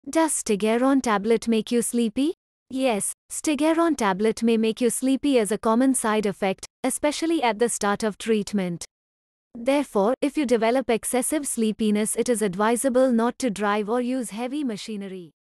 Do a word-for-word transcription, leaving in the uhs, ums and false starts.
Does Stugeron Tablet make you sleepy? Yes, Stugeron Tablet may make you sleepy as a common side effect, especially at the start of treatment. Therefore, if you develop excessive sleepiness, it is advisable not to drive or use heavy machinery.